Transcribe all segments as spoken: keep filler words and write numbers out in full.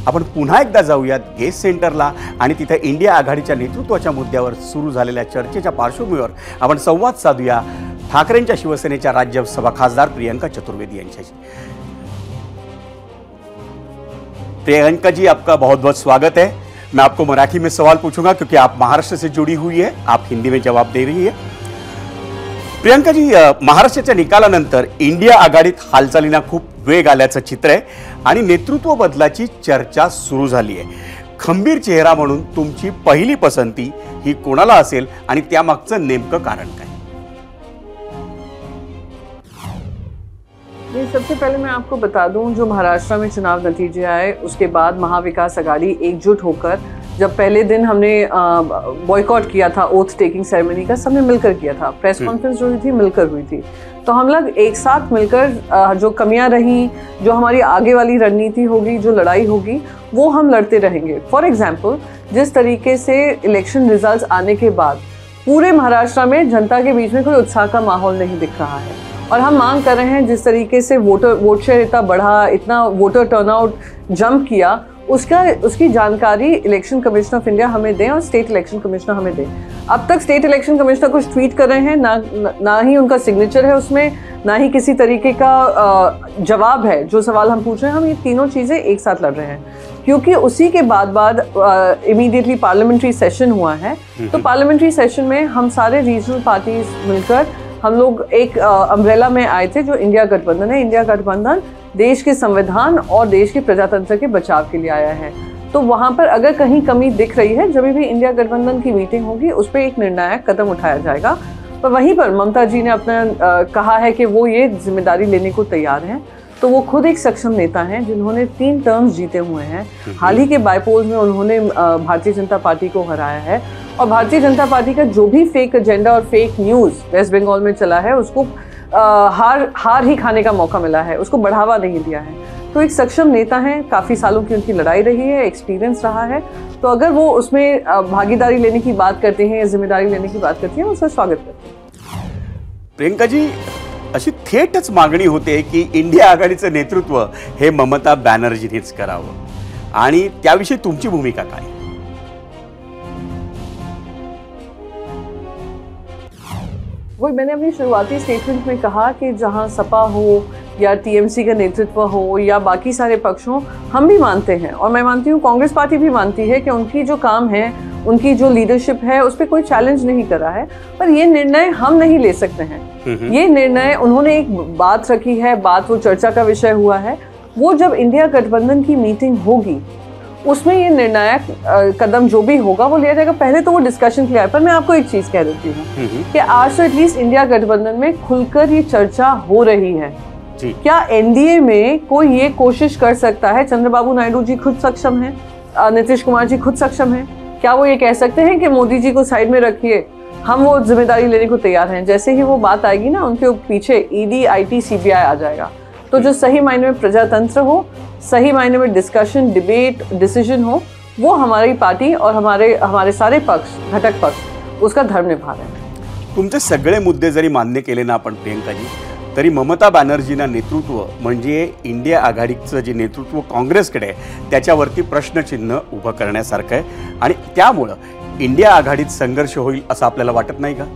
आपण पुन्हा एकदा जाऊयात गेस्ट सेंटरला आणि तिथे इंडिया आघाडीच्या नेतृत्वाच्या मुद्द्यावर सुरू झालेल्या चर्चेच्या पार्श्वभूमीवर आपण संवाद साधूया ठाकरेंच्या शिवसेनेच्या राज्यसभा खासदार प्रियंका चतुर्वेदी यांच्याशी। प्रियंका जी, आपका बहुत बहुत स्वागत है। मैं आपको मराठी में सवाल पूछूंगा क्योंकि आप महाराष्ट्र से जुड़ी हुई है, आप हिंदी में जवाब दे रही है। प्रियंका जी, महाराष्ट्राच्या निकालानंतर इंडिया आघाडीत हालचालींना खूप वेग आल्याचं चित्र आहे आणि नेतृत्व बदलाची चर्चा सुरू झाली आहे। खंबीर चेहरा म्हणून तुमची पहिली पसंती ही कोणाला असेल आणि त्यामागचं नेमकं कारण काय? ये सबसे पहले मैं आपको बता दूं, जो महाराष्ट्र में चुनाव नतीजे आए उसके बाद महाविकास आघाड़ी एकजुट होकर, जब पहले दिन हमने बॉयकॉट किया था ओथ टेकिंग सेरेमनी का, सबने मिलकर किया था। प्रेस कॉन्फ्रेंस जो हुई थी मिलकर हुई थी, तो हम लोग एक साथ मिलकर जो कमियां रही, जो हमारी आगे वाली रणनीति होगी, जो लड़ाई होगी, वो हम लड़ते रहेंगे। फॉर एग्जाम्पल, जिस तरीके से इलेक्शन रिजल्ट्स आने के बाद पूरे महाराष्ट्र में जनता के बीच में कोई उत्साह का माहौल नहीं दिख रहा है और हम मांग कर रहे हैं, जिस तरीके से वोटर वोट शेयर इतना बढ़ा, इतना वोटर टर्नआउट जंप किया, उसका उसकी जानकारी इलेक्शन कमिश्नर ऑफ इंडिया हमें दें और स्टेट इलेक्शन कमिश्नर हमें दें। अब तक स्टेट इलेक्शन कमिश्नर कुछ ट्वीट कर रहे हैं, ना ना ही उनका सिग्नेचर है उसमें, ना ही किसी तरीके का जवाब है जो सवाल हम पूछ रहे हैं। हम ये तीनों चीज़ें एक साथ लड़ रहे हैं क्योंकि उसी के बाद बाद इमीडिएटली पार्लियामेंट्री सेशन हुआ है। तो पार्लियामेंट्री सेशन में हम सारे रीजनल पार्टीज मिलकर हम लोग एक अम्ब्रेला में आए थे जो इंडिया गठबंधन है। इंडिया गठबंधन देश के संविधान और देश के प्रजातंत्र के बचाव के लिए आया है। तो वहाँ पर अगर कहीं कमी दिख रही है, जब भी इंडिया गठबंधन की मीटिंग होगी उस पर एक निर्णायक कदम उठाया जाएगा। पर वहीं पर ममता जी ने अपना आ, कहा है कि वो ये जिम्मेदारी लेने को तैयार हैं। तो वो खुद एक सक्षम नेता हैं जिन्होंने तीन टर्म्स जीते हुए हैं। हाल ही के बाईपोल्स में उन्होंने भारतीय जनता पार्टी को हराया है और भारतीय जनता पार्टी का जो भी फेक एजेंडा और फेक न्यूज़ वेस्ट बंगाल में चला है उसको आ, हार हार ही खाने का मौका मिला है, उसको बढ़ावा नहीं दिया है। तो एक सक्षम नेता हैं, काफ़ी सालों की उनकी लड़ाई रही है, एक्सपीरियंस रहा है। तो अगर वो उसमें भागीदारी लेने की बात करते हैं या जिम्मेदारी लेने की बात करती हैं, उसका स्वागत करते हैं। प्रियंका जी, अशी थेटच मागणी होते की इंडिया आघाडीचं नेतृत्व हे ममता बॅनर्जीनेच करावं आणि त्याविषयी तुमची भूमिका काय? वही मैंने अपनी शुरुआती स्टेटमेंट में कहा कि जहां सपा हो या टीएमसी का नेतृत्व हो या बाकी सारे पक्ष हों, हम भी मानते हैं और मैं मानती हूँ कांग्रेस पार्टी भी मानती है कि उनकी जो काम है, उनकी जो लीडरशिप है, उस पर कोई चैलेंज नहीं करा है। पर ये निर्णय हम नहीं ले सकते हैं। ये निर्णय उन्होंने एक बात रखी है, बात वो चर्चा का विषय हुआ है। वो जब इंडिया गठबंधन की मीटिंग होगी उसमें ये निर्णायक कदम जो भी होगा वो लिया जाएगा। पहले तो वो डिस्कशन के लिए। पर मैं आपको एक चीज़ कह देती हूँ कि आज तो एटलीस्ट इंडिया गठबंधन में खुलकर ये चर्चा हो रही है। क्या एनडीए में कोई ये कोशिश कर सकता है? चंद्रबाबू नायडू जी खुद सक्षम हैं, नीतीश कुमार जी खुद सक्षम हैं। क्या वो ये कह सकते हैं कि मोदी जी को साइड में रखिए, हम वो जिम्मेदारी लेने को तैयार हैं? जैसे ही वो बात आएगी ना, उनके पीछे ईडी, आईटी, सीबीआई आ जाएगा। तो जो सही मायने में प्रजातंत्र हो, सही मायने में डिस्कशन, डिबेट, डिसीजन हो, वो हमारी पार्टी और हमारे हमारे सारे पक्ष, घटक पक्ष, उसका धर्म निभा रहे हैं। तुमचे सगळे मुद्दे जरी मान्य केले ना आपण प्रियंका जी, तरी ममता बॅनर्जींना नेतृत्व म्हणजे इंडिया आघाडीचं जे नेतृत्व काँग्रेसकडे आहे त्याच्यावरती प्रश्नचिन्ह उभं करण्यासारखं आहे आणि त्यामुळं इंडिया आघाडीत संघर्ष होईल असं आपल्याला वाटत नाही का?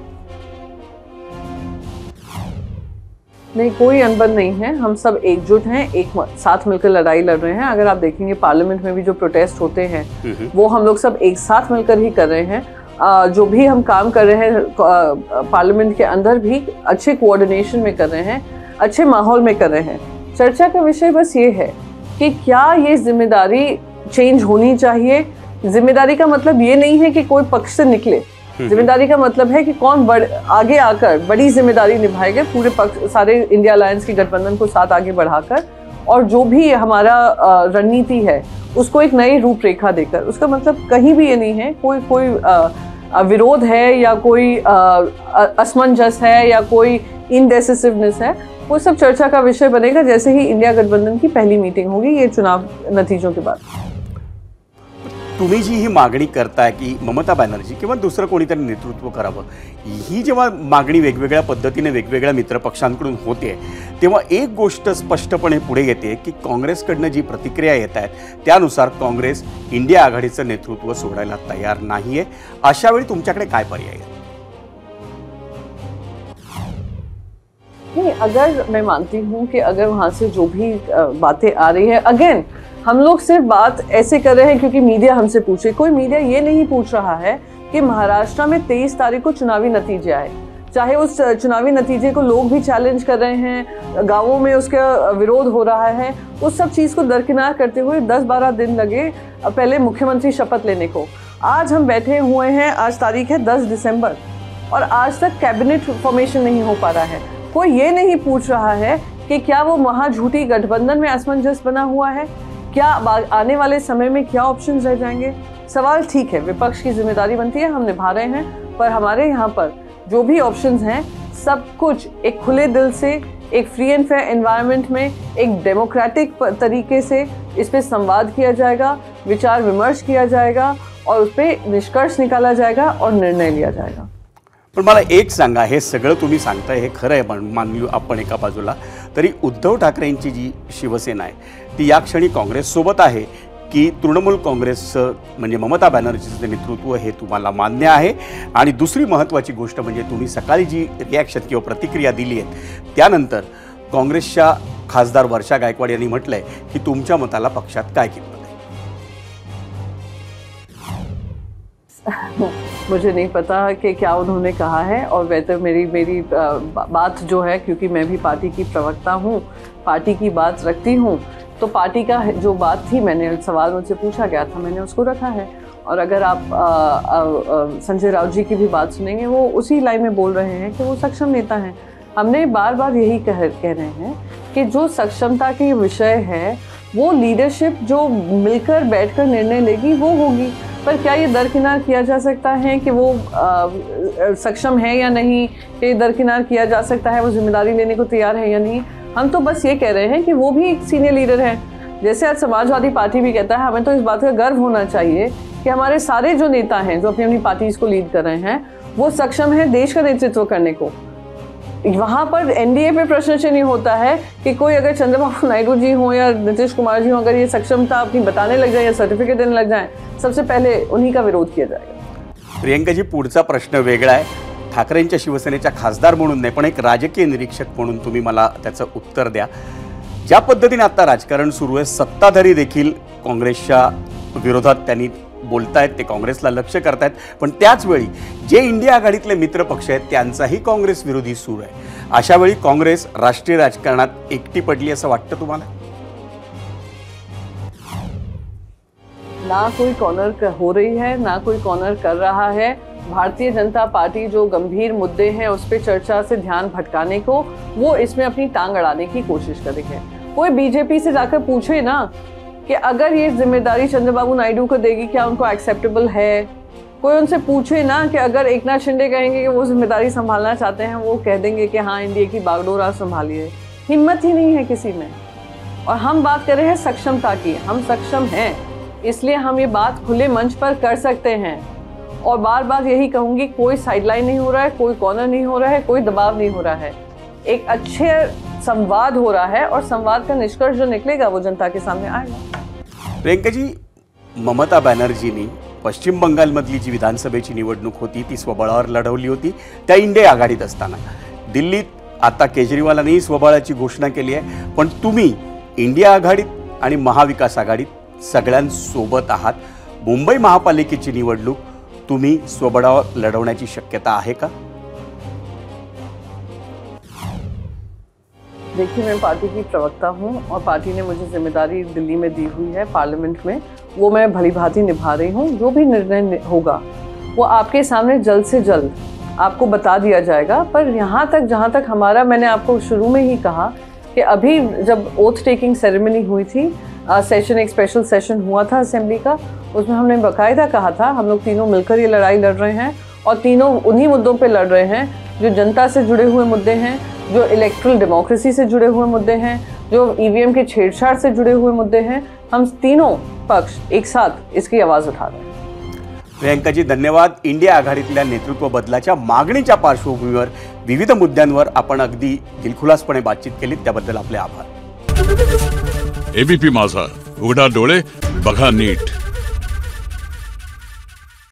नहीं, कोई अनबन नहीं है। हम सब एकजुट हैं, एक साथ मिलकर लड़ाई लड़ रहे हैं। अगर आप देखेंगे पार्लियामेंट में भी जो प्रोटेस्ट होते हैं वो हम लोग सब एक साथ मिलकर ही कर रहे हैं। जो भी हम काम कर रहे हैं पार्लियामेंट के अंदर भी अच्छे कोऑर्डिनेशन में कर रहे हैं, अच्छे माहौल में कर रहे हैं। चर्चा का विषय बस ये है कि क्या ये जिम्मेदारी चेंज होनी चाहिए। जिम्मेदारी का मतलब ये नहीं है कि कोई पक्ष से निकले, जिम्मेदारी का मतलब है कि कौन बड़ आगे आकर बड़ी जिम्मेदारी निभाएगा, पूरे पक्ष, सारे इंडिया अलायंस के गठबंधन को साथ आगे बढ़ाकर, और जो भी हमारा रणनीति है उसको एक नई रूपरेखा देकर। उसका मतलब कहीं भी ये नहीं है कोई कोई विरोध है या कोई असमंजस है या कोई इनडेसिसिवनेस है। वो सब चर्चा का विषय बनेगा जैसे ही इंडिया गठबंधन की पहली मीटिंग होगी ये चुनाव नतीजों के बाद। तुम्ही जी ही मागणी करताय की ममता बॅनर्जी किंवा दुसरं कोणीतरी नेतृत्व करावं, ही जेव्हा मागणी वेगवेगळ्या पद्धतीने वेगवेगळ्या मित्रपक्षांकडून होते, तेव्हा एक गोष्ट स्पष्टपणे पुढे येते की काँग्रेसकडनं जी प्रतिक्रिया येत आहेत त्यानुसार काँग्रेस इंडिया आघाडीचं नेतृत्व सोडायला तयार नाहीये. अशा वेळी तुमच्याकडे काय पर्याय आहे? नहीं, अगर मैं मानती हूँ कि अगर वहाँ से जो भी बातें आ रही है, अगेन हम लोग सिर्फ बात ऐसे कर रहे हैं क्योंकि मीडिया हमसे पूछे. कोई मीडिया ये नहीं पूछ रहा है कि महाराष्ट्र में तेईस तारीख को चुनावी नतीजे आए, चाहे उस चुनावी नतीजे को लोग भी चैलेंज कर रहे हैं, गांवों में उसका विरोध हो रहा है. उस सब चीज़ को दरकिनार करते हुए दस बारह दिन लगे पहले मुख्यमंत्री शपथ लेने को. आज हम बैठे हुए हैं, आज तारीख है दस दिसंबर, और आज तक कैबिनेट फॉर्मेशन नहीं हो पा रहा है. कोई ये नहीं पूछ रहा है कि क्या वो महाझूठी गठबंधन में असमंजस बना हुआ है, क्या आने वाले समय में क्या ऑप्शंस रह जाएंगे. सवाल ठीक है, विपक्ष की जिम्मेदारी बनती है, हम निभा रहे हैं, पर हमारे यहाँ पर जो भी ऑप्शंस हैं सब कुछ एक खुले दिल से, एक फ्री एंड फेयर एनवायरनमेंट में, एक डेमोक्रेटिक तरीके से इस पे संवाद किया जाएगा, विचार विमर्श किया जाएगा और उस पर निष्कर्ष निकाला जाएगा और निर्णय लिया जाएगा. पण मला एक सांगा, हे सगळं तुम्ही सांगताय हे खरं आहे, पण मानली आपण एका बाजूला, तरी उद्धव ठाकरेंची जी शिवसेना आहे ती या क्षणी काँग्रेससोबत आहे की तृणमूल काँग्रेसचं म्हणजे ममता बॅनर्जीचं नेतृत्व हे तुम्हाला मान्य आहे? आणि दुसरी महत्त्वाची गोष्ट म्हणजे तुम्ही सकाळी जी रिॲक्शन किंवा प्रतिक्रिया दिली आहे त्यानंतर काँग्रेसच्या खासदार वर्षा गायकवाड यांनी म्हटलंय की तुमच्या मताला पक्षात काय किंमत आहे? मुझे नहीं पता कि क्या उन्होंने कहा है, और वैसे मेरी मेरी बात जो है, क्योंकि मैं भी पार्टी की प्रवक्ता हूँ, पार्टी की बात रखती हूँ, तो पार्टी का जो बात थी, मैंने सवाल मुझसे पूछा गया था, मैंने उसको रखा है. और अगर आप संजय राउत जी की भी बात सुनेंगे, वो उसी लाइन में बोल रहे हैं कि वो सक्षम नेता हैं. हमने बार बार यही कह कह रहे हैं कि जो सक्षमता के विषय है वो लीडरशिप जो मिलकर बैठकर निर्णय लेगी वो होगी. पर क्या ये दरकिनार किया जा सकता है कि वो आ, सक्षम है या नहीं, कि दरकिनार किया जा सकता है वो जिम्मेदारी लेने को तैयार है या नहीं? हम तो बस ये कह रहे हैं कि वो भी एक सीनियर लीडर हैं. जैसे आज समाजवादी पार्टी भी कहता है, हमें तो इस बात का गर्व होना चाहिए कि हमारे सारे जो नेता हैं जो अपनी अपनी पार्टीज को लीड कर रहे हैं वो सक्षम है देश का नेतृत्व करने को. वहाँ पर एनडीए पे प्रश्न नहीं होता है कि कोई अगर चंद्रबाबू नायडू जी हों या नीतीश कुमार जी हों, अगर ये सक्षमता अपनी बताने लग जाए या सर्टिफिकेट देने लग जाए, सबसे पहले उन्हीं का विरोध किया जाएगा. प्रियंका जी, पुढचा प्रश्न वेगळा आहे. ठाकरेंच्या शिवसेनेच्या खासदार म्हणून नाही, पण एक राजकीय निरीक्षक म्हणून तुम्ही मला त्याचं उत्तर द्या. ज्या पद्धतीने आता राजकारण सुरू आहे, सत्ताधारी देखील काँग्रेसच्या विरोधात त्यांनी बोलतायत, ते काँग्रेसला लक्ष्य करतायत, पण त्याच वेळी जे इंडिया आघाडीतले मित्र पक्ष आहेत त्यांचाही काँग्रेस विरोधी सूर आहे. अशा वेळी काँग्रेस राष्ट्रीय राजकारणात एकटी पडली असं वाटतं तुम्हाला? ना कोई कॉर्नर हो रही है, ना कोई कॉर्नर कर रहा है. भारतीय जनता पार्टी जो गंभीर मुद्दे हैं उस पर चर्चा से ध्यान भटकाने को वो इसमें अपनी टांग अड़ाने की कोशिश कर रही है. कोई बीजेपी से जाकर पूछे ना कि अगर ये जिम्मेदारी चंद्रबाबू नायडू को देगी, क्या उनको एक्सेप्टेबल है? कोई उनसे पूछे ना कि अगर एकनाथ शिंदे कहेंगे कि वो जिम्मेदारी संभालना चाहते हैं, वो कह देंगे कि हाँ इंडिया की बागडोर आप संभालिए. हिम्मत ही नहीं है किसी में. और हम बात कर रहे हैं सक्षमता की. हम सक्षम हैं, इसलिए हम ये बात खुले मंच पर कर सकते हैं. और बार बार यही कहूँगी, कोई साइडलाइन नहीं हो रहा है, कोई कॉर्नर नहीं हो रहा है, कोई दबाव नहीं हो रहा है. एक अच्छे संवाद हो रहा है और संवाद का निष्कर्ष जो निकलेगा वो जनता के सामने आएगा. प्रियंका जी, ममता बॅनर्जींनी पश्चिम बंगालमधली जी विधानसभेची निवडणूक होती ती स्वबळावर लढवली होती, त्या इंडिया आघाडीत असताना. दिल्लीत आता केजरीवालांनी स्वबळाची घोषणा केली आहे, पण तुम्ही इंडिया आघाडीत आणि महाविकास आघाडीत सगळ्यांसोबत आहात. मुंबई महापालिकेची निवडणूक तुम्ही स्वबळावर लढवण्याची शक्यता आहे का? देखिए, मैं पार्टी की प्रवक्ता हूँ और पार्टी ने मुझे जिम्मेदारी दिल्ली में दी हुई है पार्लियामेंट में, वो मैं भली भांति निभा रही हूँ. जो भी निर्णय होगा वो आपके सामने जल्द से जल्द आपको बता दिया जाएगा. पर यहाँ तक जहाँ तक हमारा, मैंने आपको शुरू में ही कहा कि अभी जब ओथ टेकिंग सेरेमनी हुई थी, सेशन एक स्पेशल सेशन हुआ था असेंबली का, उसमें हमने बाकायदा कहा था हम लोग तीनों मिलकर ये लड़ाई लड़ रहे हैं और तीनों उन्हीं मुद्दों पे लड़ रहे हैं जो जनता से जुड़े हुए मुद्दे हैं, जो इलेक्ट्रल डेमोक्रेसी से जुड़े हुए मुद्दे हैं, जो ईवीएम के छेड़छाड़ से जुड़े हुए मुद्दे हैं, हम तीनों पक्ष एक साथ इसकी आवाज उठा रहे हैं। प्रियंकाजी धन्यवाद. इंडिया आघाडीतल्या नेतृत्व बदलाच्या मागणीच्या पार्श्वभूमीवर विविध मुद्द्यांवर आपण अगदी दिलखुलासपणे बातचीत केली, त्याबद्दल आपले आभार. एबीपी माझा, उघडा डोळे बघा नीट.